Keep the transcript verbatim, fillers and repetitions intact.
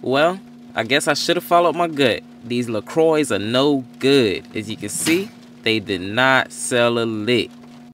Well, I guess I should have followed my gut. These LaCroix are no good. As you can see, they did not sell a lick.